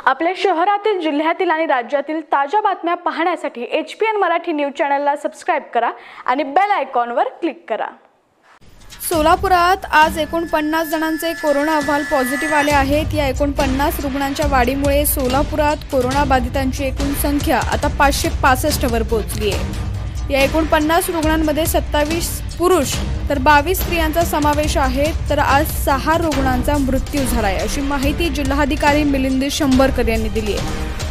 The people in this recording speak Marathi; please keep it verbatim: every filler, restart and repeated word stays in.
आपल्या शहरातील, जिल्ह्यातील आणि राज्यातील ताज्या बातम्या पाहण्यासाठी H P N Marathi news चॅनलला सबस्क्राइब करा आणि बेल आयकॉनवर क्लिक करा। सोलापुरात आज एकोणपन्नास जणांचे कोरोना अहवाल पॉझिटिव्ह आले आहेत। या एकोणपन्नास रुग्णांच्या वाढीमुळे सोलापुरात कोरोना बाधितांची एकूण संख्या आता पाचशे पासष्ट वर पोहोचली आहे। या एकोणपन्नास रुग्णांमध्ये सत्तावीस पुरुष तर बावीस स्त्रियांचा समावेश आहे। तर आज सहा रुग्णांचा मृत्यू झाला आहे, अशी माहिती जिल्हाधिकारी मिलिंद शंभरकर यांनी दिली आहे।